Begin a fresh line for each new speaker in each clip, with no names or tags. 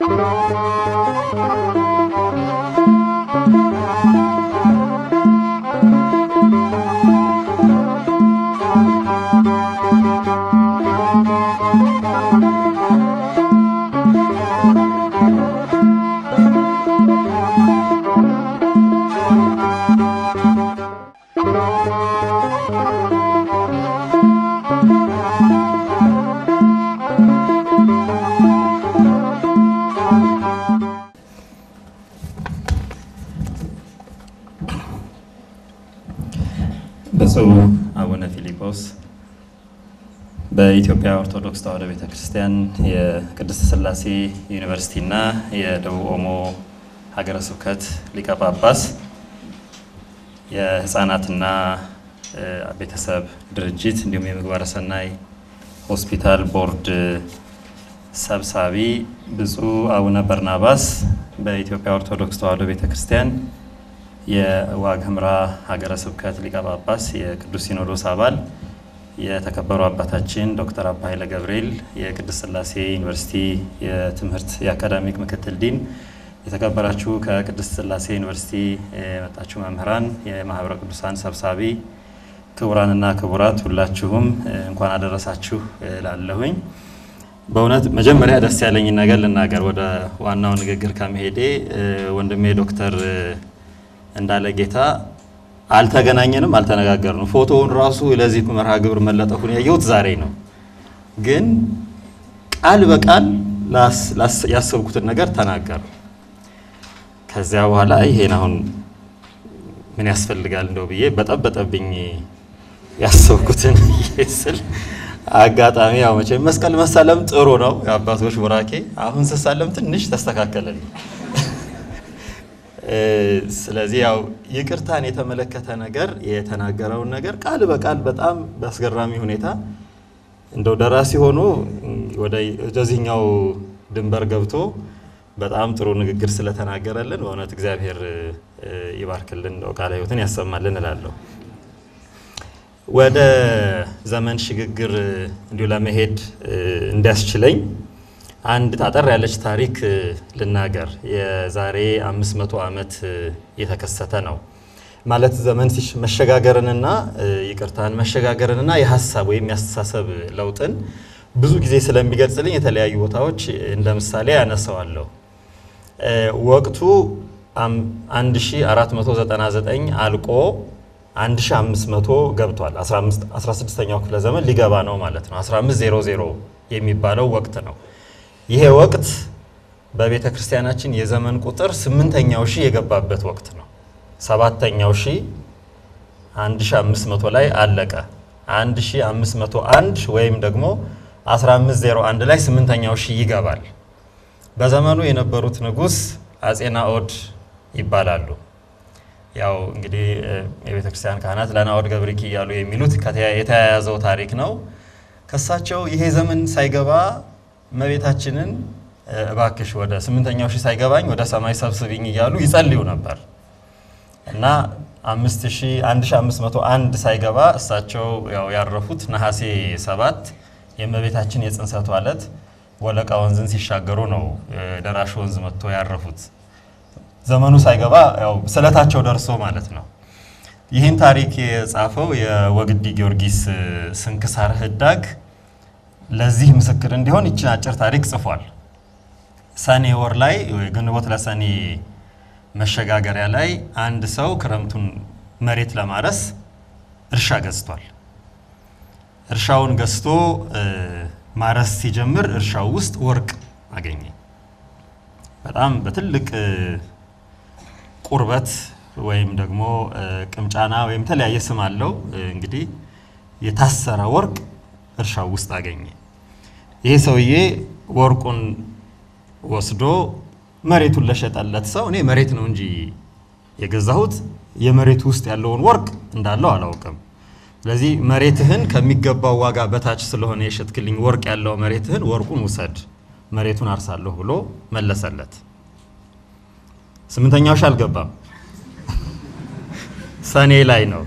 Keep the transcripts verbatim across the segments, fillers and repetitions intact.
አቡነ ፊሊጶስ በኢትዮጵያ ኦርቶዶክስ ተዋሕዶ ቤተክርስቲያን የቅድስት ሥላሴ ዩኒቨርሲቲና የደቡብ ኦሞ ሀገረ ስብከት ሊቀ ጳጳስ የህፃናትና ቤተሰብ ድርጅት እንዲሁም የምግባረ ሰናይ ሆስፒታል ቦርድ ሰብሳቢ ብፁዕ አቡነ በርናባስ በኢትዮጵያ ኦርቶዶክስ ተዋሕዶ ቤተክርስቲያን የዋግ ኽምራ ሀገረ ስብከት ሊቀ ጳጳስ የቅዱስ ሲኖዶስ አባል የተከበሩ አባታችን ዶክተር አባ ኃይለ ገብርኤል የቅድስት ሥላሴ ዩኒቨርሲቲ የትምህርት የአካዳሚክ ምክትል ዲን የተከበራችሁ ከቅድስት ሥላሴ ዩኒቨርሲቲ የመጣችሁ መምህራን የማህበረ ቅዱሳን ሰብሳቢ ክቡራንና ክቡራት ሁላችሁም እንኳን አደረሳችሁ ላለሁኝ በእውነት መጀመሪያ ደስ ያለኝ ነገር ልናገር ወደ ዋናው ንግግር ከመሄዴ ወንድሜ ዶክተር እንዳለ ጌታ አልተገናኘንም አልተነጋገርንም ፎቶውን ራሱ ለዚህ መርሃ ግብር መለጠፉን ያየሁት ዛሬ ነው ግን ቃል በቃል ላስ ያሰብኩትን ነገር ተናገር ከዚያ በኋላ ይሄን አሁን ምን ያስፈልጋል እንደው ብዬ በጠበጠብኝ ያሰብኩትን ይስል አጋጣሚ ያው መቼ መስቀል መሳለም ጥሩ ነው የአባቶች ወራኬ አሁን ሰሳለም ትንሽ ተስተካከለልኝ ስለዚህ ያው ይቅርታን የተመለከተ ነገር የተናገረው ነገር ቃል በቃል በጣም በአስገራሚ ሁኔታ እንደው ደራሲ ሆኖ ወደ ጀዚኛው ድንበር ገብቶ በጣም ጥሩ ንግግር ስለተናገረልን በእውነት እግዚአብሔር ይባርክልን ነው ቃለ ሕይወትን ያሰማልን እላለሁ ወደ ዘመን ሽግግር እንዲሁ ለመሄድ እንዲያስችለኝ አንድ ታጠር ያለች ታሪክ ልናገር የዛሬ አምስት መቶ ዓመት የተከሰተ ነው ማለት ዘመን ሲሽ መሸጋገርንና ይቅርታን መሸጋገርንና የሐሳብ ወይም ያስተሳሰብ ለውጥን ብዙ ጊዜ ስለሚገልጽልኝ የተለያዩ ቦታዎች እንደ ምሳሌ ያነሳዋለሁ ወቅቱ አንድ ሺህ አራት መቶ ዘጠና ዘጠኝ አልቆ አንድ ሺህ አምስት መቶ ገብቷል አስራ ስድስተኛው ክፍለ ዘመን ሊገባ ነው ማለት ነው አስራ አምስት መቶ የሚባለው ወቅት ነው ይሄ ወቅት በቤተ ክርስቲያናችን የዘመን ቁጥር ስምንተኛው ሺህ የገባበት ወቅት ነው ሰባተኛው ሺህ አንድ ሺህ አምስት መቶ ላይ አለቀ አንድ ሺህ አምስት መቶ አንድ ወይም ደግሞ አስራ አምስት መቶ አንድ ላይ ስምንተኛው ሺህ ይገባል በዘመኑ የነበሩት ንጉስ አጼ ናኦድ ይባላሉ ያው እንግዲህ የቤተ ክርስቲያን ካህናት ለናኦድ ገብሪኪ ያሉ የሚሉት የተያያዘው ታሪክ ነው ከሳቸው ይሄ ዘመን ሳይገባ መቤታችንን እባክሽ ወደ ስምንተኛው ሺህ ሳይገባኝ ወደ ሰማይ ሰብስቢኝ ይያሉ ይጸልዩ ነበር እና አንድ ሺህ አምስት መቶ አንድ ሳይገባ እሳቸው ያው ያረፉት ነሐሴ ሰባት የመቤታችን የጽንሰቷ ዕለት ወለቃ ወንዝን ሲሻገሩ ነው ደራሽ ወንዝ መጥቶ ያረፉት ዘመኑ ሳይገባ ያው ስለታቸው ደርሶ ማለት ነው ይሄን ታሪክ የጻፈው የወግዲ ጊዮርጊስ ስንክሳር ህዳግ ለዚህ ምስክር እንዲሆን እቺ አጭር ታሪክ ጽፏል ሰኔ ወር ላይ ግንቦት ለሰኔ መሸጋገሪያ ላይ አንድ ሰው ክረምቱን መሬት ለማረስ እርሻ ገዝቷል እርሻውን ገዝቶ ማረስ ሲጀምር እርሻው ውስጥ ወርቅ አገኘ በጣም በትልቅ ቁርበት ወይም ደግሞ ቅምጫና ወይም ተለያየ ስም አለው እንግዲህ የታሰረ ወርቅ እርሻው ውስጥ አገኘ ይሄ ሰውዬ ወርቁን ወስዶ መሬቱን ለሸጠለት ሰው እኔ መሬት ነው እንጂ የገዛሁት የመሬቱ ውስጥ ያለውን ወርቅ እንዳለው አላውቅም ስለዚህ መሬትህን ከሚገባው ዋጋ በታች ስለሆነ የሸጥክልኝ ወርቅ ያለው መሬትህን ወርቁን ውሰድ መሬቱን አርሳለሁ ብሎ መለሰለት ስምንተኛው ሺህ አልገባም ሰኔ ላይ ነው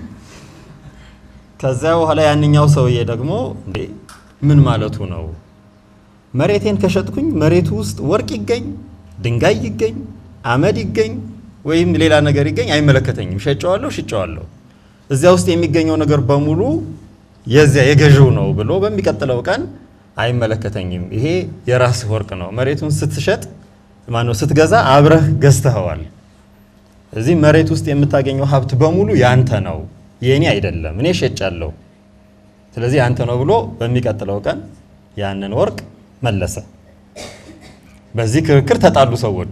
ከዛ በኋላ ያንኛው ሰውዬ ደግሞ እንዴ ምን ማለቱ ነው መሬቴን ከሸጥኩኝ መሬቱ ውስጥ ወርቅ ይገኝ ድንጋይ ይገኝ አመድ ይገኝ ወይም ሌላ ነገር ይገኝ አይመለከተኝም ሸጨዋለሁ ሽጨዋለሁ እዚያ ውስጥ የሚገኘው ነገር በሙሉ የዚያ የገዢው ነው ብሎ በሚቀጥለው ቀን አይመለከተኝም ይሄ የራስ ወርቅ ነው መሬቱን ስትሸጥ ማነው ስትገዛ አብረህ ገዝተኸዋል እዚህ መሬት ውስጥ የምታገኘው ሀብት በሙሉ ያንተ ነው የኔ አይደለም እኔ ሸጫለሁ ስለዚህ ያንተ ነው ብሎ በሚቀጥለው ቀን ያንን ወርቅ መለሰ በዚህ ክርክር ተጣሉ ሰዎች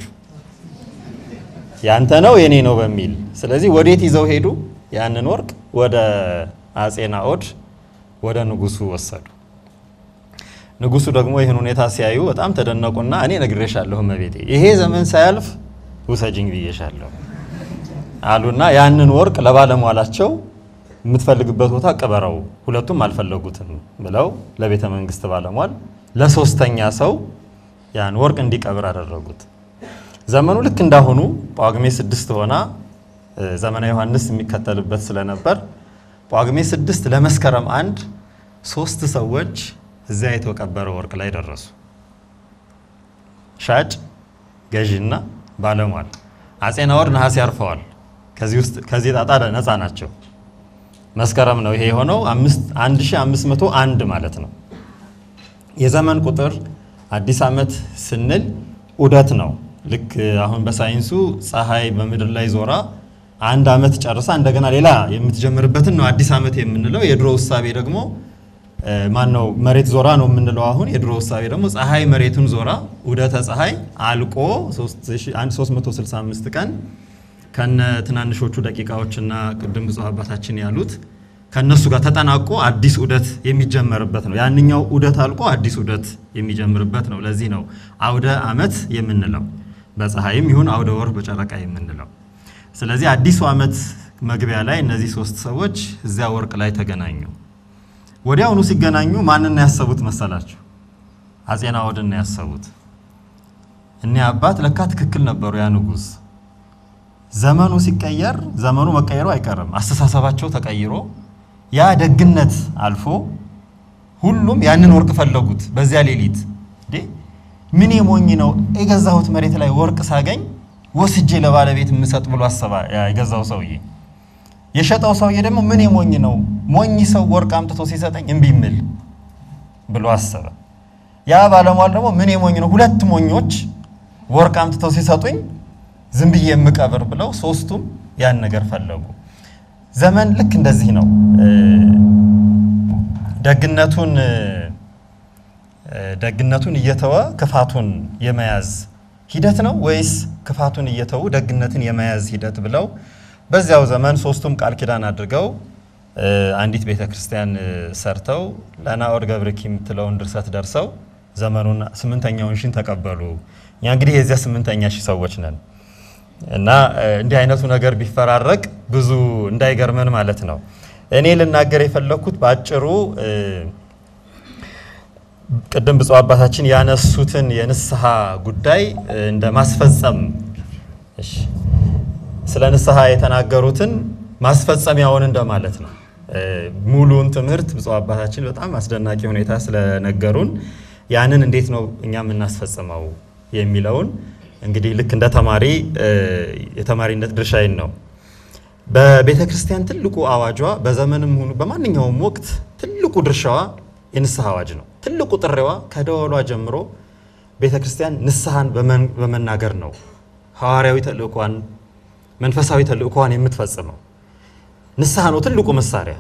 ያንተ ነው የኔ ነው በሚል ስለዚህ ወዴት ይዘው ሄዱ ያንን ወርቅ ወደ አጼ ናኦድ ወደ ንጉሱ ወሰዱ ንጉሱ ደግሞ ይሄን ሁኔታ ሲያዩ በጣም ተደነቁና እኔ ነግሬሻለሁ መቤቴ ይሄ ዘመን ሳያልፍ ውሰጂኝ ብዬሻለሁ አሉና ያንን ወርቅ ለባለሟላቸው የምትፈልግበት ቦታ ቀበረው ሁለቱም አልፈለጉትም ብለው ለቤተ መንግስት ባለሟል ለሶስተኛ ሰው ያን ወርቅ እንዲቀብር አደረጉት ዘመኑ ልክ እንዳሁኑ ጳጉሜ ስድስት ሆና ዘመነ ዮሐንስ የሚከተልበት ስለነበር ጳጉሜ ስድስት ለመስከረም አንድ ሶስት ሰዎች እዚያ የተቀበረ ወርቅ ላይ ደረሱ ሻጭ ገዢና ባለሟል አጼ ናኦድ ነሐሴ ያርፈዋል ከዚህ ውስጥ ከዚህ ጣጣ ነፃ ናቸው መስከረም ነው ይሄ ሆነው አንድ ሺህ አምስት መቶ አንድ ማለት ነው የዘመን ቁጥር አዲስ አመት ስንል ዑደት ነው ልክ አሁን በሳይንሱ ፀሐይ በመድር ላይ ዞራ አንድ አመት ጨርሳ እንደገና ሌላ የምትጀምርበትን ነው አዲስ አመት የምንለው የድሮ ውሳቤ ደግሞ ማን ነው መሬት ዞራ ነው የምንለው አሁን የድሮ ውሳቤ ደግሞ ፀሐይ መሬቱን ዞራ ዑደተ ፀሐይ አልቆ ሶስት መቶ ስልሳ አምስት ቀን ከነ ትናንሾቹ ደቂቃዎችና ቅድም ብፁዕ አባታችን ያሉት ከነሱ ጋር ተጠናቆ አዲስ ዑደት የሚጀመርበት ነው ያንኛው ዑደት አልቆ አዲስ ዑደት የሚጀምርበት ነው ለዚህ ነው አውደ አመት የምንለው በፀሐይም ይሁን አውደ ወር በጨረቃ የምንለው ስለዚህ አዲሱ አመት መግቢያ ላይ እነዚህ ሶስት ሰዎች እዚያ ወርቅ ላይ ተገናኙ ወዲያውኑ ሲገናኙ ማንንም ያሰቡት መሰላችሁ አጼ ናኦድን ያሰቡት እኔ አባት ለካ ትክክል ነበሩ ያ ንጉስ ዘመኑ ሲቀየር ዘመኑ መቀየሩ አይቀርም አስተሳሰባቸው ተቀይሮ ያ ደግነት አልፎ ሁሉም ያንን ወርቅ ፈለጉት በዚያ ሌሊት እንዴ ምን የሞኝ ነው የገዛሁት መሬት ላይ ወርቅ ሳገኝ ወስጄ ለባለቤት ምሰጥ ብሎ አሰባ የገዛው ሰውዬ የሸጠው ሰውዬ ደግሞ ምን የሞኝ ነው ሞኝ ሰው ወርቅ አምጥቶ ሲሰጠኝ እንቢምል ብሎ አሰበ ያ ባለሟል ደግሞ ምን የሞኝ ነው ሁለት ሞኞች ወርቅ አምጥተው ሲሰጡኝ ዝም ብዬ የምቀብር ብለው ሶስቱም ያን ነገር ፈለጉ ዘመን ልክ እንደዚህ ነው ደግነቱን ደግነቱን እየተወ ክፋቱን የመያዝ ሂደት ነው ወይስ ክፋቱን እየተው ደግነትን የመያዝ ሂደት ብለው በዚያው ዘመን ሶስቱም ቃል ኪዳን አድርገው አንዲት ቤተክርስቲያን ሰርተው ለናኦድ ገብረኪም ትለውን ድርሰት ደርሰው ዘመኑን ስምንተኛውን ሺን ተቀበሉ ያ እንግዲህ የዚያ ስምንተኛ ሺ ሰዎች ነን እና እንዲህ አይነቱ ነገር ቢፈራረቅ ብዙ እንዳይገርመን ማለት ነው እኔ ልናገር የፈለኩት ባጭሩ ቀደም ብፁዕ አባታችን ያነሱትን የንስሐ ጉዳይ እንደ ማስፈጸም እሺ ስለ ንስሐ የተናገሩትን ማስፈጸሚያውን እንደማለት ነው ሙሉን ትምህርት ብፁዕ አባታችን በጣም አስደናቂ ሁኔታ ስለነገሩን ያንን እንዴት ነው እኛም እናስፈጽመው የሚለውን እንግዲህ ልክ እንደ ተማሪ የተማሪነት ድርሻዬን ነው በቤተክርስቲያን ትልቁ አዋጇ በዘመንም ሆኖ በማንኛውም ወቅት ትልቁ ድርሻዋ የንስሐ አዋጅ ነው ትልቁ ጥሪዋ ከደወሏ ጀምሮ ቤተክርስቲያን ንስሐን በመናገር ነው ሐዋርያዊ ተልእኮዋን መንፈሳዊ ተልእኮዋን የምትፈጽመው ንስሐ ነው ትልቁ መሳሪያ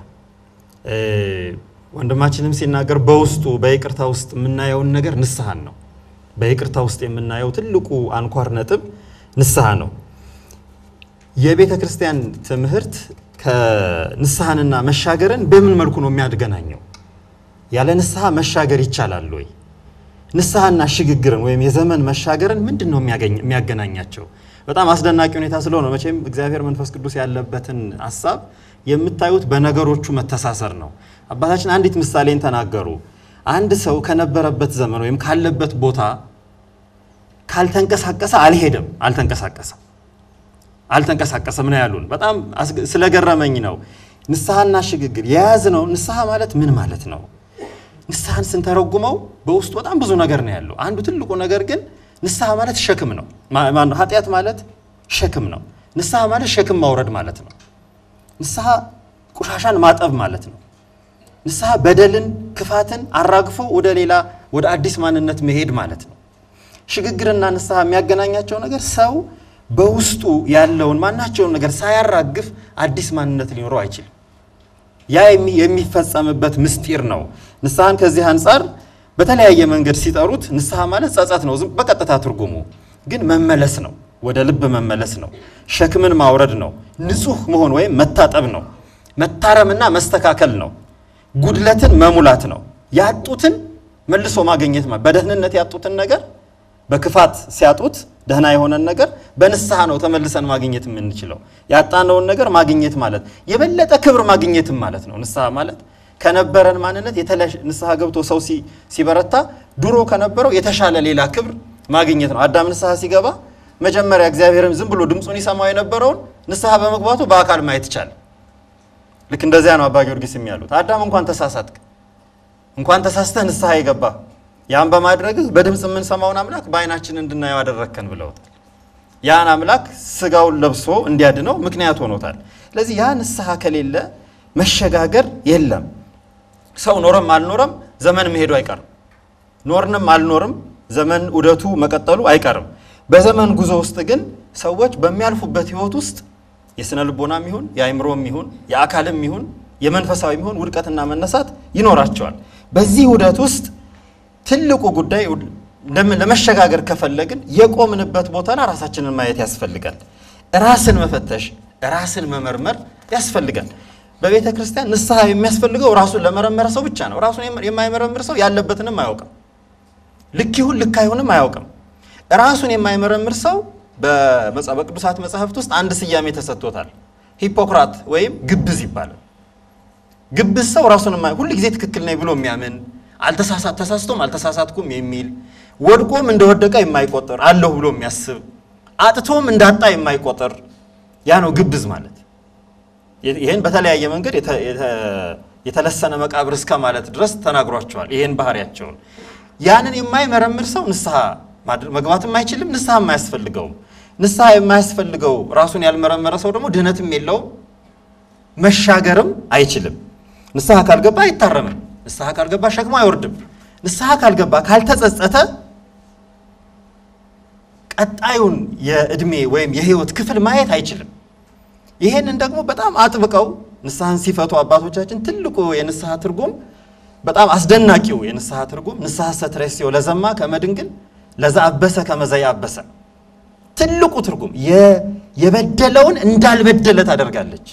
ወንድማችንም ሲናገር በውስጡ በይቅርታ ውስጥ የምናየው ነገር ንስሐን ነው በይቅርታ ውስጥ የምናየው ትልቁ አንኳር ነጥብ ንስሐ ነው የቤተክርስቲያን ትምህርት ከንስሐንና መሻገርን በምን መልኩ ነው የሚያገናኘው ያለ ንስሐ መሻገር ይቻላል ወይ ንስሐና ሽግግርን ወይም የዘመን መሻገርን ምንድነው የሚያገናኛቸው በጣም አስደናቂ ሁኔታ ስለሆነ መቼም እግዚአብሔር መንፈስ ቅዱስ ያለበትን ሐሳብ የምታዩት በነገሮቹ መተሳሰር ነው አባታችን አንዲት ምሳሌን ተናገሩ አንድ ሰው ከነበረበት ዘመን ወይም ካለበት ቦታ ካልተንቀሳቀሰ አልሄደም አልተንቀሳቀሰ አልተንቀሳቀሰ ምን ያሉን በጣም ስለገረመኝ ነው ንስሐና ሽግግር የያዝ ነው ንስሐ ማለት ምን ማለት ነው ንስሐን ስንተረጉመው በውስጡ በጣም ብዙ ነገር ነው ያለው አንዱ ትልቁ ነገር ግን ንስሐ ማለት ሸክም ነው ማን ኃጢያት ማለት ሸክም ነው ንስሐ ማለት ሸክም ማውረድ ማለት ነው ንስሐ ቆሻሻን ማጠብ ማለት ነው ንስሐ በደልን ክፋትን አራግፎ ወደ ሌላ ወደ አዲስ ማንነት መሄድ ማለት ነው ሽግግርና ንስሐ የሚያገናኛቸው ነገር ሰው በውስጡ ያለውን ማናቸውን ነገር ሳያራግፍ አዲስ ማንነት ሊኖረው አይችልም ያ የሚፈጸምበት ምስጢር ነው ንስሐን ከዚህ አንፃር በተለያየ መንገድ ሲጠሩት ንስሐ ማለት ጸጸት ነው በቀጥታ ትርጉሙ ግን መመለስ ነው ወደ ልብ መመለስ ነው ሸክምን ማውረድ ነው ንጹህ መሆን ወይ መታጠብ ነው መታረምና መስተካከል ነው ጉድለትን መሙላት ነው ያጡትን መልሶ ማግኘት ማለት በደህንነት ያጡትን ነገር በክፋት ሲያጡት ደህና የሆነ ነገር በንስሐ ነው ተመልሰን ማግኘት የምንችለው ያጣነውን ነገር ማግኘት ማለት የበለጠ ክብር ማግኘትም ማለት ነው ንስሐ ማለት ከነበረን ማንነት የተለየ ንስሐ ገብቶ ሰው ሲበረታ ድሮ ከነበረው የተሻለ ሌላ ክብር ማግኘት ነው አዳም ንስሐ ሲገባ መጀመሪያ እግዚአብሔርን ዝም ብሎ ድምጹን ይሰማው የነበረውን ንስሐ በመግባቱ በአካል ማየት ይቻላል ልክ እንደዚያ ነው አባ ጊዮርጊስ የሚያሉት አዳም እንኳን ተሳሳትክ እንኳን ተሳስተህ ንስሐ ይገባ ያን በማድረግ በድምጽ ምን ሰማውን አምላክ በአይናችን እንድናየው አደረከን ብለውታል ያን አምላክ ስጋውን ለብሶ እንዲያድነው ምክንያት ሆኖታል ስለዚህ ያ ንስሐ ከሌለ መሸጋገር የለም ሰው ኖርም አልኖርም ዘመን መሄዱ አይቀርም ኖርንም አልኖርም ዘመን ዑደቱ መቀጠሉ አይቀርም በዘመን ጉዞ ውስጥ ግን ሰዎች በሚያልፉበት ህይወት ውስጥ የስነ ልቦናም ይሁን የአይምሮም ይሁን የአካልም ይሁን የመንፈሳዊም ይሁን ውድቀትና መነሳት ይኖራቸዋል በዚህ ዑደት ውስጥ ትልቁ ጉዳይ ለመሸጋገር ከፈለግን የቆምንበት ቦታና ራሳችንን ማየት ያስፈልጋል ራስን መፈተሽ ራስን መመርመር ያስፈልጋል በቤተ ክርስቲያን ንስሐ የሚያስፈልገው ራሱን ለመረመረ ሰው ብቻ ነው ራሱን የማይመረምር ሰው ያለበትንም አያውቅም ልክ ይሁን ልክ አይሆንም አያውቅም ራሱን የማይመረምር ሰው በመጽሐፈ ቅዱሳት መጽሐፍት ውስጥ አንድ ስያሜ ተሰጥቶታል ሂፖክራት ወይም ግብዝ ይባላል ግብዝ ሰው ራሱን ሁሉ ጊዜ ትክክል ነኝ ብሎ የሚያምን አልተሳሳት ተሳስቶም አልተሳሳትኩም የሚል ወድቆም እንደወደቀ የማይቆጠር አለው ብሎ የሚያስብ አጥቶም እንዳጣ የማይቆጠር ያ ነው ግብዝ ማለት ይሄን በተለያየ መንገድ የተለሰነ መቃብር እስከ ማለት ድረስ ተናግሯቸዋል ይሄን ባህሪያቸውን ያንን የማይመረምር ሰው ንስሐ መግባትም አይችልም ንስሐ የማያስፈልገው ንስሐ የማያስፈልገው ራሱን ያልመረመረ ሰው ደግሞ ድህነትም የለው መሻገርም አይችልም ንስሐ ካልገባ አይታረምም ንስሐ ካልገባ ሸክሙ አይወርድም ንስሐ ካልገባ ካልተጸጸተ ቀጣዩን የእድሜ ወይም የህይወት ክፍል ማየት አይችልም ይሄንን ደግሞ በጣም አጥብቀው ንስሐን ሲፈቱ አባቶቻችን ትልቁ የንስሐ ትርጉም በጣም አስደናቂው የንስሐ ትርጉም ንስሐ ሰትረሲዮ ለዘማ ከመድንግል ለዛአበሰ ከመዘያበሰ ትልቁ ትርጉም የበደለውን እንዳልበደለ ታደርጋለች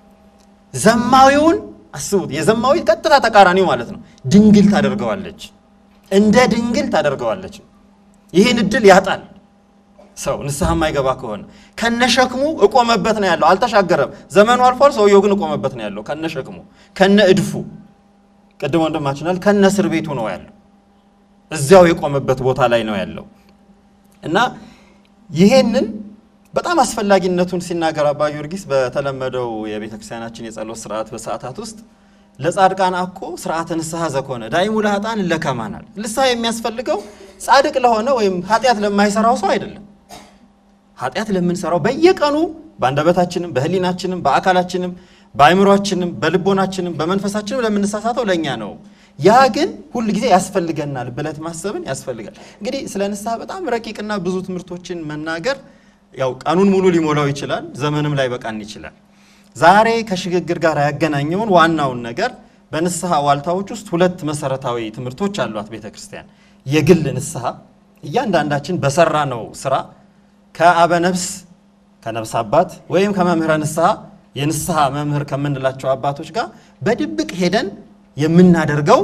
ዘማዊውን አስቡት የዘማዊ ቀጥታ ተቃራኒው ማለት ነው ድንግል ታደርገዋለች እንደ ድንግል ታደርገዋለች ይሄን እድል ያጣል ሰው ንስሐ ማይገባ ከሆነ ከነሸክሙ እቆመበት ነው ያለው አልተሻገረም ዘመኑ አልፏል ሰውየው ግን እቆመበት ነው ያለው ከነሸክሙ ከነ እድፉ ቀደም ወንድማችናል ከነ እስር ቤቱ ነው ያለው እዚያው የቆመበት ቦታ ላይ ነው ያለው እና ይሄንን በጣም አስፈላጊነቱን ሲናገር አባ ጊዮርጊስ በተለመደው የቤተክርስቲያናችን የጸሎት ሥርዓት በሰዓታት ውስጥ ለጻድቃን አኮ ሥርዓተ ንስሐ ዘኮነ ዳይሙ ለኃጥአን ለከማናል ንስሐ የሚያስፈልገው ጻድቅ ለሆነ ወይም ኃጢያት ለማይሰራው ሰው አይደለም ኃጢያት ለምንሰራው በየቀኑ በአንደበታችንም በህሊናችንም በአካላችንም በአይምሮአችንም በልቦናችንም በመንፈሳችንም ለምንሳሳተው ለኛ ነው ያ ግን ሁሉ ጊዜ ያስፈልገናል ብለት ማሰብን ያስፈልጋል እንግዲህ ስለ ንስሐ በጣም ረቂቅና ብዙ ትምህርቶችን መናገር ያው ቀኑን ሙሉ ሊሞላው ይችላል ዘመንም ላይ በቃን ይችላል ዛሬ ከሽግግር ጋር ያገናኘውን ዋናውን ነገር በንስሐ ዋልታዎች ውስጥ ሁለት መሰረታዊ ትምህርቶች አሏት ቤተክርስቲያን የግል ንስሐ እያንዳንዳችን በሰራ ነው ስራ ከአበነፍስ ከነፍስ አባት ወይም ከመምህረ ንስሐ የንስሐ መምህር ከመንላቸው አባቶች ጋር በድብቅ ሄደን የምናደርገው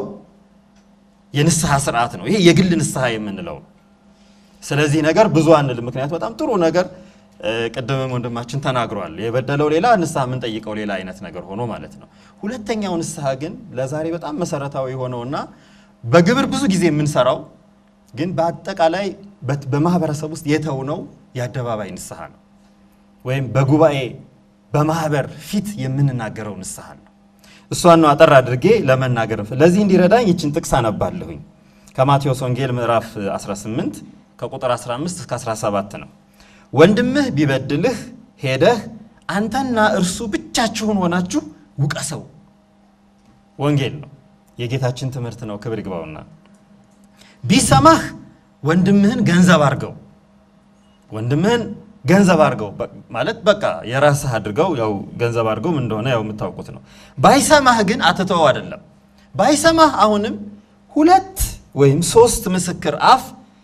የንስሐ ሥርዓት ነው ይሄ የግል ንስሐ የምንለው ስለዚህ ነገር ብዙ አንል ምክንያት በጣም ጥሩ ነገር ቀደም ወንድማችን ተናግሯል የበደለው ሌላ ንስሐ ምን ጠይቀው ሌላ አይነት ነገር ሆኖ ማለት ነው ሁለተኛው ንስሐ ግን ለዛሬ በጣም መሰረታዊ ሆኖና በግብር ብዙ ጊዜ የምንሰራው ግን በአጠቃላይ በማህበረሰብ ውስጥ የተውነው ያደባባይ ንስሐ ነው ወይም በጉባኤ በማህበር ፊት የምንናገረው ንስሐ ነው እሷን ነው አጠር አድርጌ ለመናገር ለዚህ እንዲረዳኝ ይችን ጥቅስ አነባለሁኝ ከማቴዎስ ወንጌል ምዕራፍ አስራ ስምንት ከቁጥር አስራ አምስት እስከ አስራ ሰባት ነው። ወንድምህ ቢበድልህ ሄደህ አንተና እርሱ ብቻችሁን ሆናችሁ ውቀሰው። ወንጌል ነው፣ የጌታችን ትምህርት ነው። ክብር ይግባውና ቢሰማህ ወንድምህን ገንዘብ አድርገው። ወንድምህን ገንዘብ አድርገው ማለት በቃ የራስህ አድርገው፣ ያው ገንዘብ አድርገው ምን እንደሆነ ያው የምታውቁት ነው። ባይሰማህ ግን አትተው አይደለም። ባይሰማህ አሁንም ሁለት ወይም ሶስት ምስክር አፍ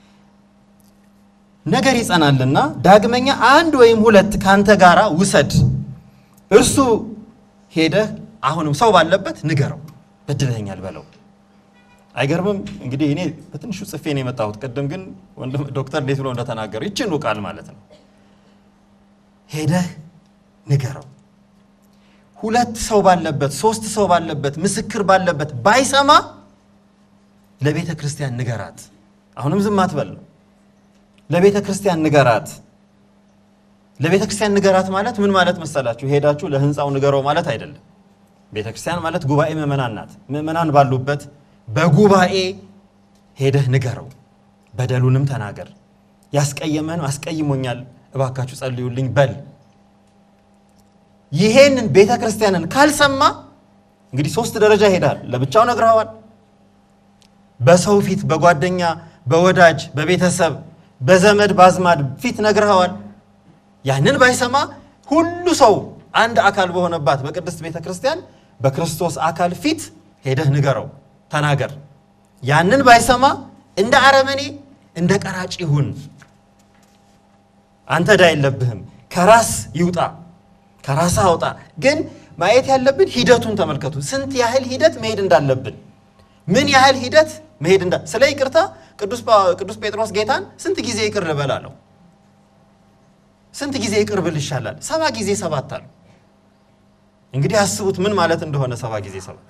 ነገር ይጸናልና ዳግመኛ አንድ ወይም ሁለት ካንተ ጋራ ውሰድ። እርሱ ሄደህ አሁንም ሰው ባለበት ንገረው፣ በድለኛል በለው። አይገርምም? እንግዲህ እኔ በትንሹ ጽፌ ነው የመጣሁት። ቀደም ግን ወንድም ዶክተር እንዴት ብሎ እንደተናገረ ይችን ቃል ማለት ነው። ሄደህ ንገረው። ሁለት ሰው ባለበት ሶስት ሰው ባለበት ምስክር ባለበት ባይሰማ ለቤተ ክርስቲያን ንገራት። አሁንም ዝም አትበል። ለቤተ ክርስቲያን ንገራት። ለቤተ ክርስቲያን ንገራት ማለት ምን ማለት መሰላችሁ? ሄዳችሁ ለህንጻው ንገረው ማለት አይደለም። ቤተ ክርስቲያን ማለት ጉባኤ ምእመናን ናት። ምእመናን ባሉበት በጉባኤ ሄደህ ንገረው፣ በደሉንም ተናገር። ያስቀየመን አስቀይሞኛል እባካችሁ ጸልዩልኝ በል። ይሄንን ቤተ ክርስቲያንን ካልሰማ እንግዲህ ሶስት ደረጃ ሄዳል። ለብቻው ነግረዋል፣ በሰው ፊት፣ በጓደኛ፣ በወዳጅ፣ በቤተሰብ፣ በዘመድ ባዝማድ ፊት ነግረዋል። ያንን ባይሰማ ሁሉ ሰው አንድ አካል በሆነባት በቅድስት ቤተ ክርስቲያን በክርስቶስ አካል ፊት ሄደህ ንገረው፣ ተናገር። ያንን ባይሰማ እንደ አረመኔ እንደ ቀራጭ ይሁን። አንተ ዳ የለብህም፣ ከራስ ይውጣ፣ ከራስ አውጣ። ግን ማየት ያለብን ሂደቱን ተመልከቱ። ስንት ያህል ሂደት መሄድ እንዳለብን፣ ምን ያህል ሂደት መሄድ እንዳ ስለ ይቅርታ ቅዱስ ቅዱስ ጴጥሮስ ጌታን ስንት ጊዜ ይቅር ልበላለው? ስንት ጊዜ ይቅር ብል ይሻላል? ሰባ ጊዜ ሰባት አለ። እንግዲህ አስቡት ምን ማለት እንደሆነ ሰባ ጊዜ ሰባት።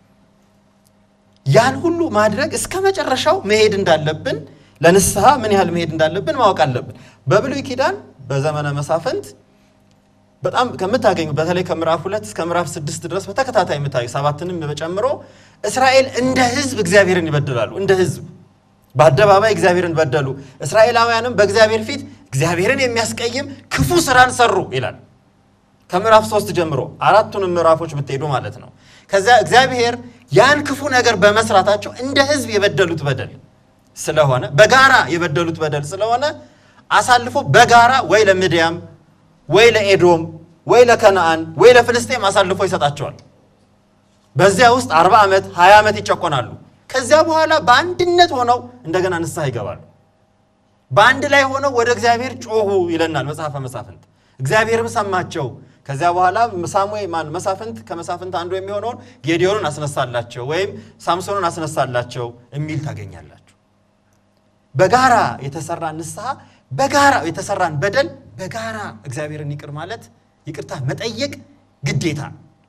ያን ሁሉ ማድረግ እስከ መጨረሻው መሄድ እንዳለብን፣ ለንስሐ ምን ያህል መሄድ እንዳለብን ማወቅ አለብን። በብሉይ ኪዳን በዘመነ መሳፍንት በጣም ከምታገኙ በተለይ ከምዕራፍ ሁለት እስከ ምዕራፍ ስድስት ድረስ በተከታታይ የምታዩ ሰባትንም በጨምሮ እስራኤል እንደ ህዝብ እግዚአብሔርን ይበድላሉ። እንደ ህዝብ በአደባባይ እግዚአብሔርን በደሉ። እስራኤላውያንም በእግዚአብሔር ፊት እግዚአብሔርን የሚያስቀይም ክፉ ስራን ሰሩ ይላል። ከምዕራፍ ሶስት ጀምሮ አራቱንም ምዕራፎች ብትሄዱ ማለት ነው። ከዛ እግዚአብሔር ያን ክፉ ነገር በመስራታቸው እንደ ህዝብ የበደሉት በደል ስለሆነ በጋራ የበደሉት በደል ስለሆነ አሳልፎ በጋራ ወይ ለምድያም ወይ ለኤዶም ወይ ለከነዓን ወይ ለፍልስጤም አሳልፎ ይሰጣቸዋል። በዚያ ውስጥ አርባ ዓመት ሃያ ዓመት ይጨቆናሉ። ከዚያ በኋላ በአንድነት ሆነው እንደገና ንስሐ ይገባሉ። በአንድ ላይ ሆነው ወደ እግዚአብሔር ጮሁ ይለናል መጽሐፈ መሳፍንት። እግዚአብሔርም ሰማቸው። ከዚያ በኋላ ሳሙኤል ማን መሳፍንት ከመሳፍንት አንዱ የሚሆነውን ጌዲዮንን አስነሳላቸው ወይም ሳምሶንን አስነሳላቸው የሚል ታገኛላችሁ። በጋራ የተሰራ ንስሐ፣ በጋራ የተሰራን በደል በጋራ እግዚአብሔርን ይቅር ማለት ይቅርታ መጠየቅ ግዴታ።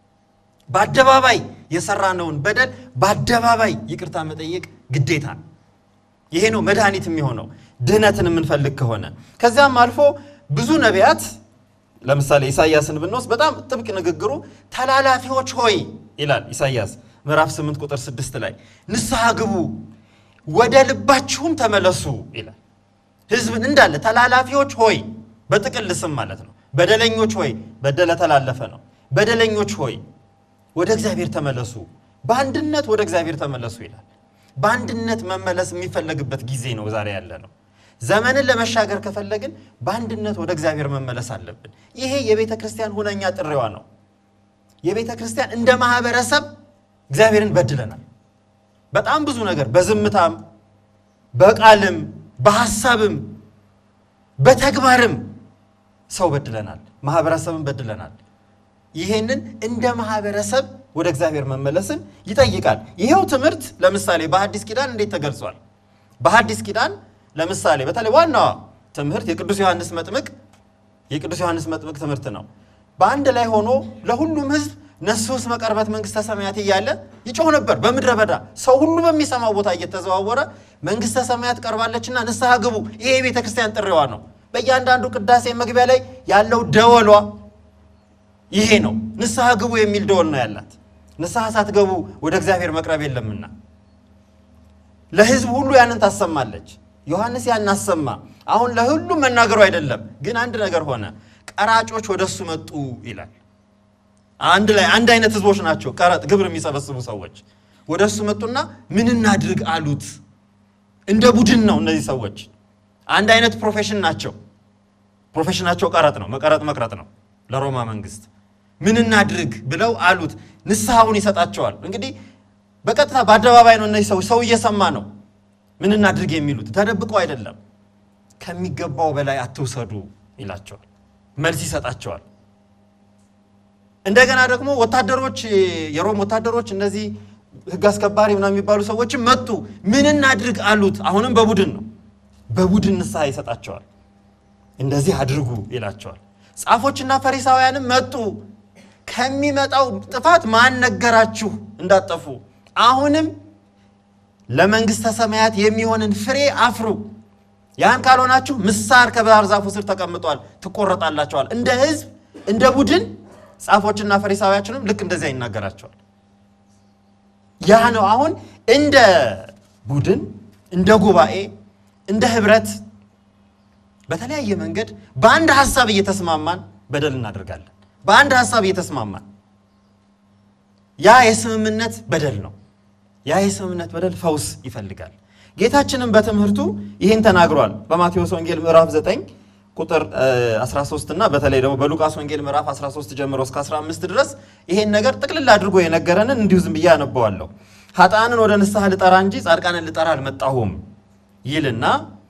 በአደባባይ የሰራነውን በደል በአደባባይ ይቅርታ መጠየቅ ግዴታ። ይሄ ነው መድኃኒት የሚሆነው ድህነትን የምንፈልግ ከሆነ። ከዚያም አልፎ ብዙ ነቢያት ለምሳሌ ኢሳይያስን ብንወስድ በጣም ጥብቅ ንግግሩ ተላላፊዎች ሆይ ይላል። ኢሳይያስ ምዕራፍ ስምንት ቁጥር ስድስት ላይ ንስሐ ግቡ ወደ ልባችሁም ተመለሱ ይላል። ህዝብን እንዳለ ተላላፊዎች ሆይ በጥቅል ስም ማለት ነው። በደለኞች ሆይ በደለ ተላለፈ ነው። በደለኞች ሆይ ወደ እግዚአብሔር ተመለሱ፣ በአንድነት ወደ እግዚአብሔር ተመለሱ ይላል። በአንድነት መመለስ የሚፈልግበት ጊዜ ነው ዛሬ ያለ ነው። ዘመንን ለመሻገር ከፈለግን በአንድነት ወደ እግዚአብሔር መመለስ አለብን። ይሄ የቤተ ክርስቲያን ሁነኛ ጥሪዋ ነው። የቤተ ክርስቲያን እንደ ማህበረሰብ እግዚአብሔርን በድለናል። በጣም ብዙ ነገር በዝምታም በቃልም በሐሳብም በተግባርም ሰው በድለናል፣ ማህበረሰብን በድለናል። ይሄንን እንደ ማህበረሰብ ወደ እግዚአብሔር መመለስን ይጠይቃል። ይሄው ትምህርት ለምሳሌ በሐዲስ ኪዳን እንዴት ተገልጿል? በሐዲስ ኪዳን ለምሳሌ በተለይ ዋናው ትምህርት የቅዱስ ዮሐንስ መጥምቅ የቅዱስ ዮሐንስ መጥምቅ ትምህርት ነው። በአንድ ላይ ሆኖ ለሁሉም ህዝብ ነሱስ መቀርበት መንግስተ ሰማያት እያለ ይጮህ ነበር በምድረ በዳ። ሰው ሁሉ በሚሰማው ቦታ እየተዘዋወረ መንግስተ ሰማያት ቀርባለችና ንስሐ ግቡ። ይሄ የቤተ ክርስቲያን ጥሪዋ ነው። በእያንዳንዱ ቅዳሴ መግቢያ ላይ ያለው ደወሏ ይሄ ነው። ንስሐ ግቡ የሚል ደወል ነው ያላት። ንስሐ ሳትገቡ ወደ እግዚአብሔር መቅረብ የለምና ለሕዝብ ሁሉ ያንን ታሰማለች ዮሐንስ ያን አሰማ አሁን ለሁሉ መናገሩ አይደለም ግን አንድ ነገር ሆነ ቀራጮች ወደሱ መጡ ይላል አንድ ላይ አንድ አይነት ሕዝቦች ናቸው ቀራጥ ግብር የሚሰበስቡ ሰዎች ወደሱ መጡና ምን እናድርግ አሉት እንደ ቡድን ነው እነዚህ ሰዎች አንድ አይነት ፕሮፌሽን ናቸው ፕሮፌሽናቸው ቀራጥ ነው መቀረጥ መቅረጥ ነው ለሮማ መንግስት ምን እናድርግ ብለው አሉት ንስሐውን ይሰጣቸዋል እንግዲህ በቀጥታ በአደባባይ ነው እነዚህ ሰው ሰው እየሰማ ነው ምን እናድርግ የሚሉት ተደብቀው አይደለም ከሚገባው በላይ አትውሰዱ ይላቸዋል መልስ ይሰጣቸዋል እንደገና ደግሞ ወታደሮች የሮም ወታደሮች እነዚህ ህግ አስከባሪ ምናምን የሚባሉ ሰዎች መጡ ምን እናድርግ አሉት አሁንም በቡድን ነው በቡድን ንስሐ ይሰጣቸዋል እንደዚህ አድርጉ ይላቸዋል ጻፎችና ፈሪሳውያንም መጡ ከሚመጣው ጥፋት ማን ነገራችሁ እንዳጠፉ አሁንም ለመንግስተ ሰማያት የሚሆንን ፍሬ አፍሩ ያን ካልሆናችሁ ምሳር ከባህር ዛፉ ስር ተቀምጧል ትቆረጣላችኋል እንደ ህዝብ እንደ ቡድን ጻፎችና ፈሪሳውያንም ልክ እንደዚህ ይናገራቸዋል ያ ነው አሁን እንደ ቡድን እንደ ጉባኤ እንደ ህብረት በተለያየ መንገድ በአንድ ሐሳብ እየተስማማን በደል እናደርጋለን በአንድ ሐሳብ እየተስማማን ያ የስምምነት በደል ነው ያ የስምምነት በደል ፈውስ ይፈልጋል ጌታችንም በትምህርቱ ይሄን ተናግሯል በማቴዎስ ወንጌል ምዕራፍ ዘጠኝ ቁጥር አስራ ሶስት እና በተለይ ደግሞ በሉቃስ ወንጌል ምዕራፍ አስራ ሶስት ጀምሮ እስከ አስራ አምስት ድረስ ይሄን ነገር ጥቅልል አድርጎ የነገረንን እንዲሁ ዝም ብዬ አነበዋለሁ ኃጥአንን ወደ ንስሐ ልጠራ እንጂ ጻድቃንን ልጠራ አልመጣሁም ይልና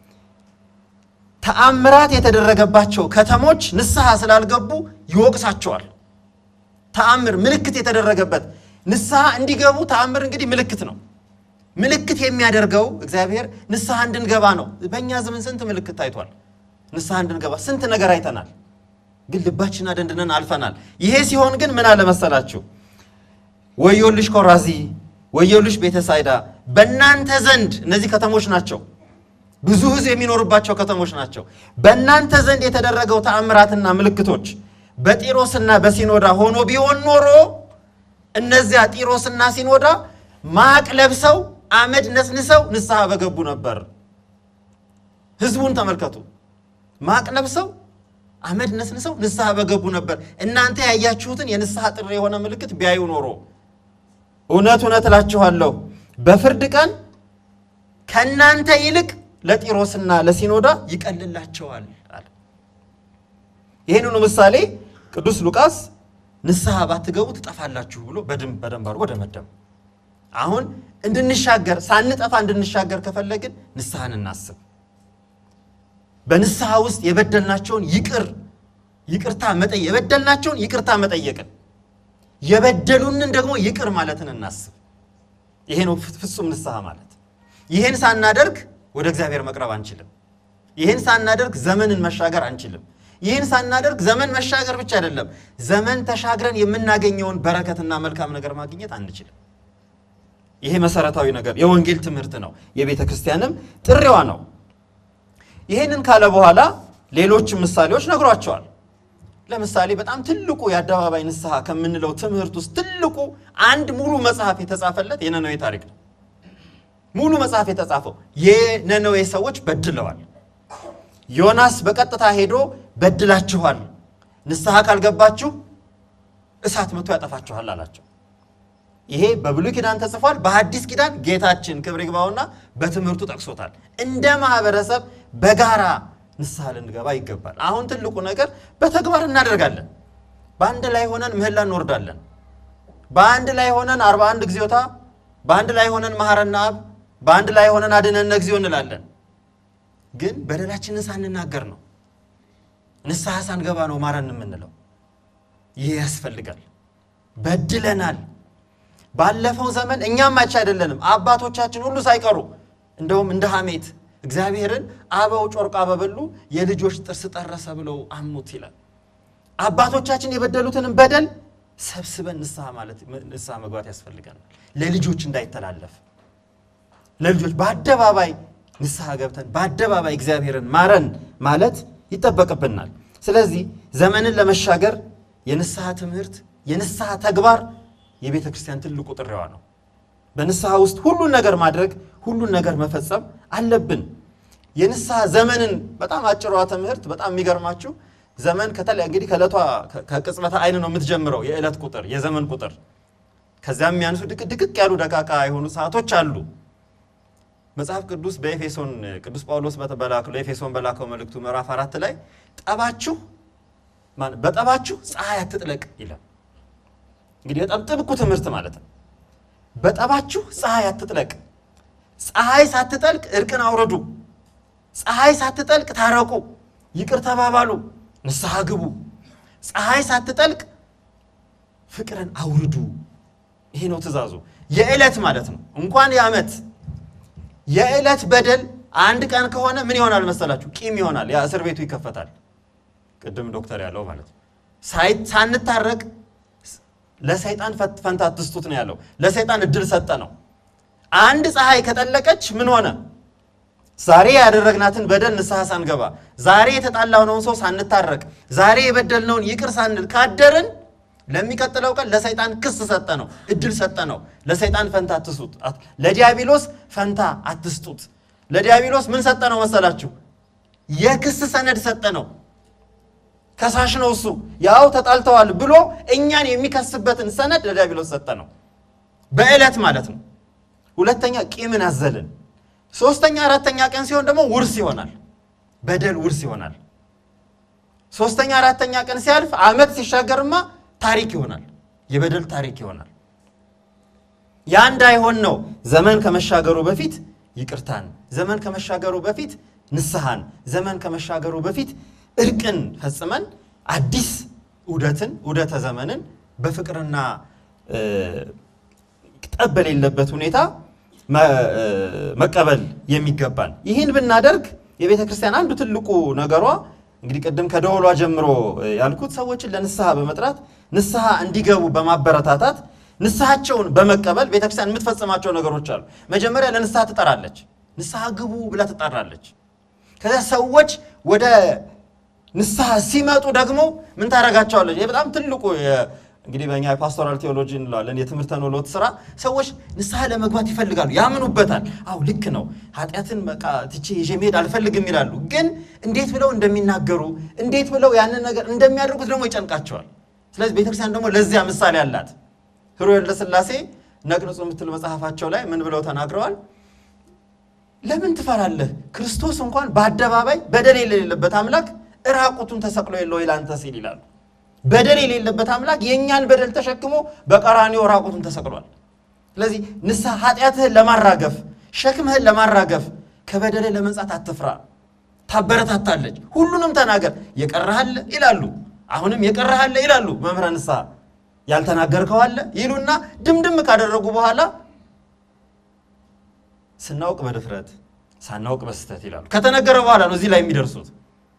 ተአምራት የተደረገባቸው ከተሞች ንስሐ ስላልገቡ ይወቅሳቸዋል ተአምር ምልክት የተደረገበት ንስሐ እንዲገቡ ተአምር እንግዲህ ምልክት ነው ምልክት የሚያደርገው እግዚአብሔር ንስሐ እንድንገባ ነው በእኛ ዘመን ስንት ምልክት ታይቷል ንስሐ እንድንገባ ስንት ነገር አይተናል ግን ልባችንን አደንድነን አልፈናል ይሄ ሲሆን ግን ምን አለ መሰላችሁ ወዮልሽ ኮራዚ ወዮልሽ ቤተሳይዳ በእናንተ ዘንድ እነዚህ ከተሞች ናቸው ብዙ ህዝብ የሚኖርባቸው ከተሞች ናቸው በእናንተ ዘንድ የተደረገው ተአምራትና ምልክቶች በጢሮስና በሲኖዳ ሆኖ ቢሆን ኖሮ እነዚያ ጢሮስና ሲኖዳ ማቅ ለብሰው አመድ ነስንሰው ንስሐ በገቡ ነበር ህዝቡን ተመልከቱ ማቅ ለብሰው አመድ ነስንሰው ንስሐ በገቡ ነበር እናንተ ያያችሁትን የንስሐ ጥሪ የሆነ ምልክት ቢያዩ ኖሮ እውነት እውነት እላችኋለሁ በፍርድ ቀን ከናንተ ይልቅ ለጢሮስና ለሲኖዳ ይቀልላቸዋል አለ ይሄንኑ ምሳሌ ቅዱስ ሉቃስ ንስሐ ባትገቡ ትጠፋላችሁ ብሎ በደም በደም ባርጎ ደመደም አሁን እንድንሻገር ሳንጠፋ እንድንሻገር ከፈለግን ንስሐን እናስብ በንስሐ ውስጥ የበደልናቸውን ይቅር ይቅርታ መጠየቅ የበደልናቸውን ይቅርታ መጠየቅን የበደሉንን ደግሞ ይቅር ማለትን እናስብ ይሄ ነው ፍጹም ንስሐ ማለት ይሄን ሳናደርግ ወደ እግዚአብሔር መቅረብ አንችልም ይሄን ሳናደርግ ዘመንን መሻገር አንችልም ይሄን ሳናደርግ ዘመን መሻገር ብቻ አይደለም ዘመን ተሻግረን የምናገኘውን በረከትና መልካም ነገር ማግኘት አንችልም ይሄ መሰረታዊ ነገር የወንጌል ትምህርት ነው የቤተ ክርስቲያንም ጥሪዋ ነው ይሄንን ካለ በኋላ ሌሎች ምሳሌዎች ነግሯቸዋል ለምሳሌ በጣም ትልቁ የአደባባይ ንስሐ ከምንለው ትምህርት ውስጥ ትልቁ አንድ ሙሉ መጽሐፍ የተጻፈለት የነነዌ ታሪክ ነው ሙሉ መጽሐፍ የተጻፈው የነነዌ ሰዎች በድለዋል ዮናስ በቀጥታ ሄዶ በድላችኋል ንስሐ ካልገባችሁ እሳት መጥቶ ያጠፋችኋል አላቸው ይሄ በብሉይ ኪዳን ተጽፏል በሐዲስ ኪዳን ጌታችን ክብር ይግባውና በትምህርቱ ጠቅሶታል እንደ ማህበረሰብ በጋራ ንስሐ ልንገባ ይገባል አሁን ትልቁ ነገር በተግባር እናደርጋለን በአንድ ላይ ሆነን ምህላ እንወርዳለን በአንድ ላይ ሆነን አርባ አንድ ግዚዮታ በአንድ ላይ ሆነን መሐረና አብ በአንድ ላይ ሆነን አድነን እግዚኦ እንላለን ግን በደላችንን ሳንናገር ነው ንስሐ ሳንገባ ነው ማረን የምንለው ይሄ ያስፈልጋል በድለናል ባለፈው ዘመን እኛም ማቻ አይደለንም አባቶቻችን ሁሉ ሳይቀሩ እንደውም እንደ ሐሜት እግዚአብሔርን አበው ጮርቃ በበሉ የልጆች ጥርስ ጠረሰ ብለው አሙት ይላል አባቶቻችን የበደሉትን በደል ሰብስበን ንስሐ ማለት ንስሐ መግባት ያስፈልጋል ለልጆች እንዳይተላለፍ ለልጆች በአደባባይ ንስሐ ገብተን በአደባባይ እግዚአብሔርን ማረን ማለት ይተበቀብናል ስለዚህ ዘመንን ለመሻገር የንስሐ ትምህርት የንስሐ ተግባር የቤተ ክርስቲያን ትልቁ ጥሪዋ ነው። በንስሐ ውስጥ ሁሉን ነገር ማድረግ ሁሉን ነገር መፈጸም አለብን። የንስሐ ዘመንን በጣም አጭሯ ትምህርት በጣም የሚገርማችሁ ዘመን ከተለ እንግዲህ ከለቷ ከቅጽበተ አይን ነው የምትጀምረው የዕለት ቁጥር የዘመን ቁጥር ከዛም የሚያንሱ ድቅ ድቅቅ ያሉ ደቃቃ የሆኑ ሰዓቶች አሉ። መጽሐፍ ቅዱስ በኤፌሶን ቅዱስ ጳውሎስ በተበላከው ለኤፌሶን በላከው መልእክቱ ምዕራፍ አራት ላይ ጠባችሁ ማን በጠባችሁ ፀሐይ አትጥለቅ ይላል። እንግዲህ በጣም ጥብቁ ትምህርት ማለት ነው። በጠባችሁ ፀሐይ አትጥለቅ፣ ፀሐይ ሳትጠልቅ እርቅን አውርዱ፣ ፀሐይ ሳትጠልቅ ታረቁ፣ ይቅር ተባባሉ፣ ንስሐ ግቡ፣ ፀሐይ ሳትጠልቅ ፍቅርን አውርዱ። ይሄ ነው ትእዛዙ። የዕለት ማለት ነው እንኳን የዓመት የዕለት በደል አንድ ቀን ከሆነ ምን ይሆናል መሰላችሁ? ቂም ይሆናል። ያ እስር ቤቱ ይከፈታል። ቅድም ዶክተር ያለው ማለት ነው። ሳንታረቅ ለሰይጣን ፈንታ አትስጡት ነው ያለው። ለሰይጣን እድል ሰጠ ነው። አንድ ፀሐይ ከጠለቀች ምን ሆነ? ዛሬ ያደረግናትን በደል ንስሐ ሳንገባ፣ ዛሬ የተጣላነውን ሰው ሳንታረቅ፣ ዛሬ የበደልነውን ይቅር ሳንል ካደርን ለሚቀጥለው ቀን ለሰይጣን ክስ ሰጠ ነው፣ እድል ሰጠ ነው። ለሰይጣን ፈንታ አትስጡት፣ ለዲያብሎስ ፈንታ አትስጡት። ለዲያብሎስ ምን ሰጠ ነው መሰላችሁ? የክስ ሰነድ ሰጠ ነው። ከሳሽ ነው እሱ። ያው ተጣልተዋል ብሎ እኛን የሚከስበትን ሰነድ ለዲያብሎስ ሰጠ ነው። በዕለት ማለት ነው። ሁለተኛ ቂምን አዘልን። ሶስተኛ አራተኛ ቀን ሲሆን ደግሞ ውርስ ይሆናል። በደል ውርስ ይሆናል። ሶስተኛ አራተኛ ቀን ሲያልፍ ዓመት ሲሻገርማ ታሪክ ይሆናል። የበደል ታሪክ ይሆናል። ያ እንዳይሆን ነው ዘመን ከመሻገሩ በፊት ይቅርታን፣ ዘመን ከመሻገሩ በፊት ንስሐን፣ ዘመን ከመሻገሩ በፊት እርቅን ፈጽመን አዲስ ዑደትን ዑደተ ዘመንን በፍቅርና ጠብ በሌለበት ሁኔታ መቀበል የሚገባን። ይህን ብናደርግ የቤተ ክርስቲያን አንዱ ትልቁ ነገሯ እንግዲህ ቀደም ከደወሏ ጀምሮ ያልኩት ሰዎችን ለንስሐ በመጥራት ንስሐ እንዲገቡ በማበረታታት ንስሐቸውን በመቀበል ቤተ ክርስቲያን የምትፈጽማቸው ነገሮች አሉ። መጀመሪያ ለንስሐ ትጠራለች። ንስሐ ግቡ ብላ ትጠራለች። ከዛ ሰዎች ወደ ንስሐ ሲመጡ ደግሞ ምን ታረጋቸዋለች? ይሄ በጣም ትልቁ እንግዲህ በእኛ የፓስቶራል ቴዎሎጂ እንላለን የትምህርተ ኖሎት ስራ ሰዎች ንስሐ ለመግባት ይፈልጋሉ፣ ያምኑበታል። አው ልክ ነው፣ ኃጢአትን በቃ ትቼ ይዤ መሄድ አልፈልግም ይላሉ። ግን እንዴት ብለው እንደሚናገሩ እንዴት ብለው ያንን ነገር እንደሚያደርጉት ደግሞ ይጨንቃቸዋል። ስለዚህ ቤተክርስቲያን ደግሞ ለዚያ ምሳሌ አላት። ኅሩየ ለሥላሴ ነቅንጹ የምትል መጽሐፋቸው ላይ ምን ብለው ተናግረዋል? ለምን ትፈራለህ? ክርስቶስ እንኳን በአደባባይ በደል የሌለበት አምላክ ራቁቱን ተሰቅሎ የለው ይላንተ ሲል ይላሉ። በደል የሌለበት አምላክ የኛን በደል ተሸክሞ በቀራንዮ ራቁቱን ተሰቅሏል። ስለዚህ ንስሐ ኃጢአትህን ለማራገፍ ሸክምህን ለማራገፍ ከበደል ለመንጻት አትፍራ፣ ታበረታታለች። ሁሉንም ተናገር፣ የቀረሃል ይላሉ። አሁንም የቀረሃል ይላሉ መምህረ ንስሐ። ያልተናገርከው አለ ይሉና ድምድም ካደረጉ በኋላ ስናውቅ በድፍረት ሳናውቅ በስተት ይላሉ። ከተነገረ በኋላ ነው እዚህ ላይ የሚደርሱት።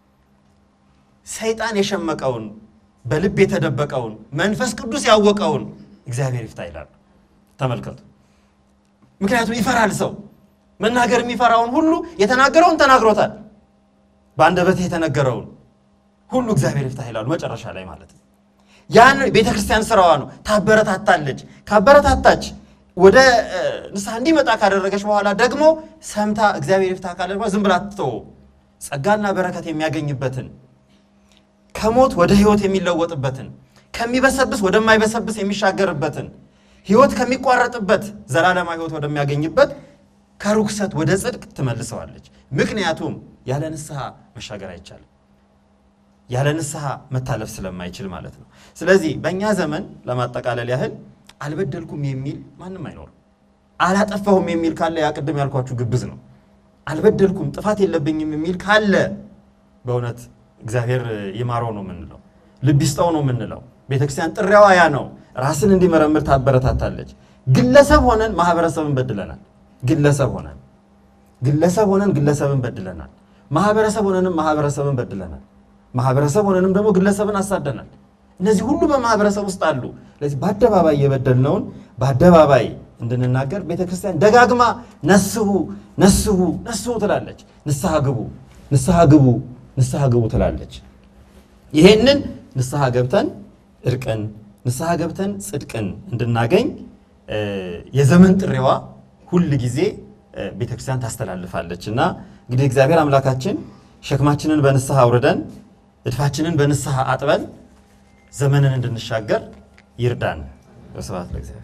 ሰይጣን የሸመቀውን በልብ የተደበቀውን መንፈስ ቅዱስ ያወቀውን እግዚአብሔር ይፍታ ይላሉ። ተመልከቱ። ምክንያቱም ይፈራል ሰው። መናገር የሚፈራውን ሁሉ የተናገረውን ተናግሮታል። በአንደበት የተነገረውን ሁሉ እግዚአብሔር ይፍታ ይላሉ መጨረሻ ላይ ማለት ነው። ያን ቤተክርስቲያን ስራዋ ነው። ታበረታታለች። ካበረታታች ወደ ንስሐ እንዲመጣ ካደረገች በኋላ ደግሞ ሰምታ እግዚአብሔር ይፍታ ካለ በኋላ ዝም ብላ አትተው። ጸጋና በረከት የሚያገኝበትን ከሞት ወደ ህይወት የሚለወጥበትን ከሚበሰብስ ወደማይበሰብስ የሚሻገርበትን ህይወት ከሚቋረጥበት ዘላለማዊ ህይወት ወደሚያገኝበት ከሩክሰት ወደ ጽድቅ ትመልሰዋለች። ምክንያቱም ያለ ንስሐ መሻገር አይቻልም። ያለ ንስሐ መታለፍ ስለማይችል ማለት ነው። ስለዚህ በእኛ ዘመን ለማጠቃለል ያህል አልበደልኩም የሚል ማንም አይኖርም። አላጠፋሁም የሚል ካለ ያ ቅድም ያልኳችሁ ግብዝ ነው። አልበደልኩም ጥፋት የለብኝም የሚል ካለ በእውነት እግዚአብሔር ይማረው ነው የምንለው፣ ልብ ይስጠው ነው የምንለው። ቤተክርስቲያን ጥሪያዋ ያ ነው። ራስን እንዲመረምር ታበረታታለች። ግለሰብ ሆነን ማህበረሰብን በድለናል። ግለሰብ ሆነን ግለሰብ ሆነን ግለሰብን በድለናል። ማህበረሰብ ሆነንም ማህበረሰብን በድለናል። ማህበረሰብ ሆነንም ደግሞ ግለሰብን አሳደናል። እነዚህ ሁሉ በማህበረሰብ ውስጥ አሉ። ስለዚህ በአደባባይ የበደልነውን በአደባባይ እንድንናገር ቤተክርስቲያን ደጋግማ ነስሁ ነስሁ ነስሁ ትላለች። ንስሐ ግቡ ንስሐ ግቡ ንስሐ ግቡ ትላለች። ይሄንን ንስሐ ገብተን እርቅን ንስሐ ገብተን ጽድቅን እንድናገኝ የዘመን ጥሪዋ ሁሉ ጊዜ ቤተክርስቲያን ታስተላልፋለችና እንግዲህ እግዚአብሔር አምላካችን ሸክማችንን በንስሐ አውርደን እድፋችንን በንስሐ አጥበን ዘመንን እንድንሻገር ይርዳን። ወስብሐት ለእግዚአብሔር።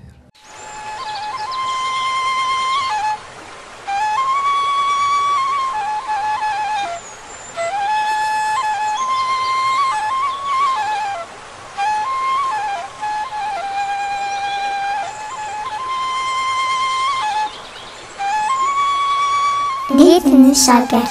እንዴት እንሻገር?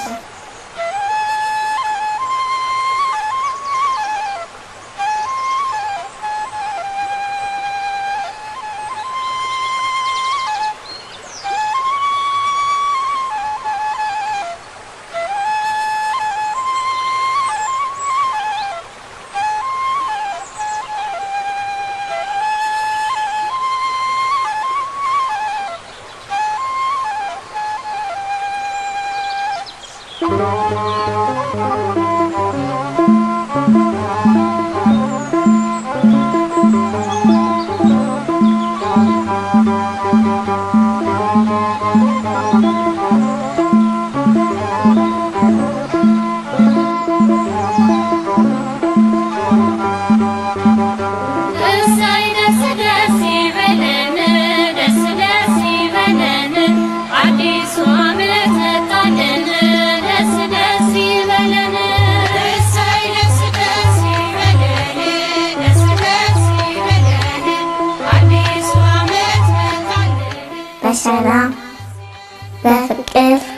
በሰላም በፍቅር